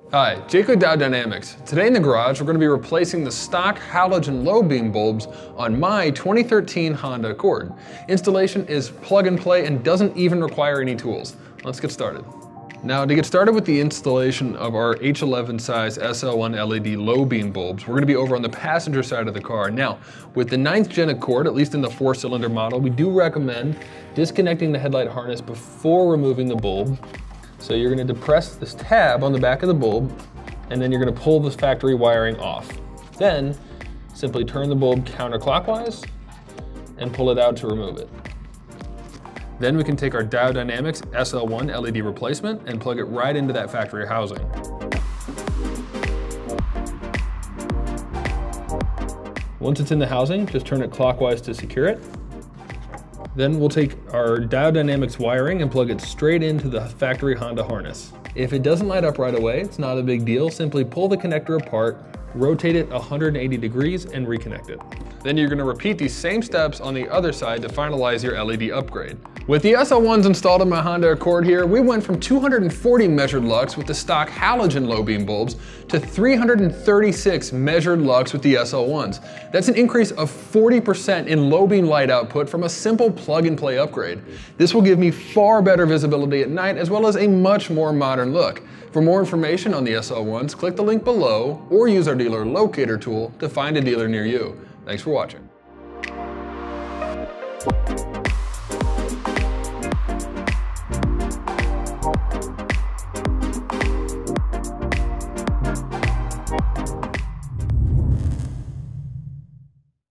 Hi, Jake with Diode Dynamics. Today in the garage, we're going to be replacing the stock halogen low beam bulbs on my 2013 Honda Accord. Installation is plug and play and doesn't even require any tools. Let's get started. Now, to get started with the installation of our H11 size SL1 LED low beam bulbs, we're going to be over on the passenger side of the car. Now, with the 9th gen Accord, at least in the 4-cylinder model, we do recommend disconnecting the headlight harness before removing the bulb. So you're going to depress this tab on the back of the bulb, and then you're going to pull the factory wiring off. Then, simply turn the bulb counterclockwise and pull it out to remove it. Then we can take our Diode Dynamics SL1 LED replacement and plug it right into that factory housing. Once it's in the housing, just turn it clockwise to secure it. Then we'll take our Diode Dynamics wiring and plug it straight into the factory Honda harness. If it doesn't light up right away, it's not a big deal. Simply pull the connector apart, rotate it 180 degrees, and reconnect it. Then you're going to repeat these same steps on the other side to finalize your LED upgrade. With the SL1s installed in my Honda Accord here, we went from 240 measured lux with the stock halogen low beam bulbs to 336 measured lux with the SL1s. That's an increase of 40% in low beam light output from a simple plug and play upgrade. This will give me far better visibility at night as well as a much more modern look. For more information on the SL1s, click the link below or use our dealer locator tool to find a dealer near you. Thanks for watching.